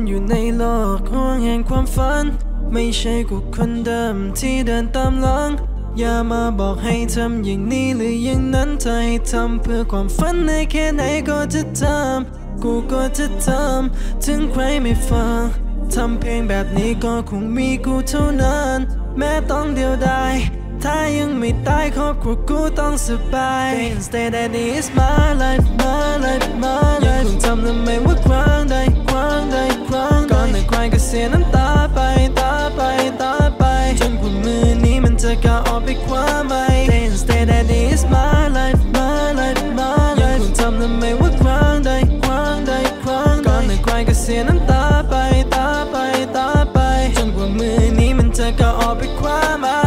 อยู่ในโลกห่วงแห่งความฝันไม่ใช่กูคนเดิมที่เดินตามหลังอย่ามาบอกให้ทำอย่างนี้หรืออย่างนั้นถ้าให้ทำเพื่อความฝันในแค่ไหนก็จะทำกูก็จะทำถึงใครไม่ฟังทำเพลงแบบนี้ก็คงมีกูเท่านั้นแม้ต้องเดียวดายถ้ายังไม่ตายครอบครัวกูต้องสบาย Stay that is my life my life my life ยังคงทำและไม่ว่าครั้งใดครั้งใดครั้งก่อนในใครก็เสียน้ำตาไปตาไปตาไปจนกว่ามือนี้มันจะก้าวออกไปคว้าไม่ Stay that is my life my life my life ยังคงทำและไม่ว่าครั้งใดครั้งใดครั้งก่อนในใครก็เสียน้ำตาไปตาไปตาไปจนกว่ามือนี้มันจะก้าวออกไปคว้าไม่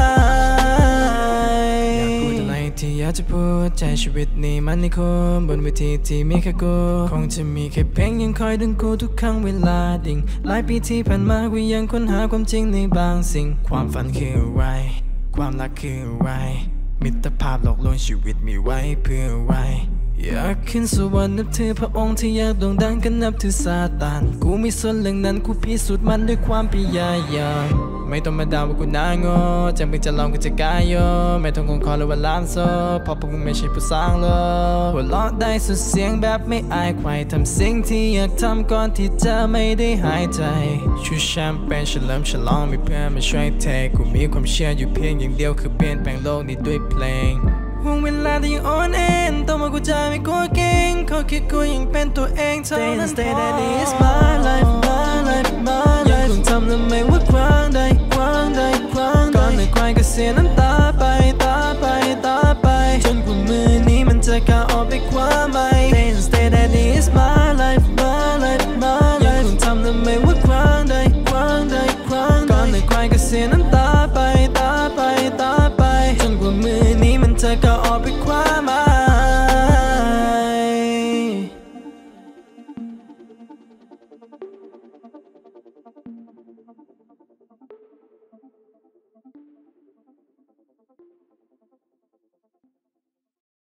ที่อยากจะพูดใจชีวิตนี้มันในคนบนเวทีที่มีแค่กูคงจะมีแค่เพลงยังคอยดึงกูทุกครั้งเวลาดิ่งหลายปีที่ผ่านมากูยังค้นหาความจริงในบางสิ่งความฝันคืออะไรความรักคืออะไรมิตรภาพหลอกลวงชีวิตมีไว้เพื่ออะไรอยากขึ้นสวรรค์นับถือพระองค์ที่อยากโด่งดังก็นับถือซาตานกูมีส่วนเรื่องนั้นกูพิสูจน์มันด้วยความพยายามไม่ต้องมาด่าว่ากูน่าโง่จำเป็นจะลองกูจะกายโยไม่ต้องคงคอหรือว่าล้านโซ่เพราะพวกมึงไม่ใช่ผู้สร้างโลกหัวเราะได้สุดเสียงแบบไม่อายใครทำสิ่งที่อยากทำก่อนที่จะไม่ได้หายใจชูแชมเปญเฉลิมฉลองมีเพื่อนมาช่วยเทกูมีความเชื่ออยู่เพียงอย่างเดียวคือเปลี่ยนแปลงโลกนี้ด้วยเพลงห่วงเวลาที่ยังอ่อนแอต้องมากูจะไม่กลัวเก่งเขาคิดกูยังเป็นตัวเองเท่านั้นพอ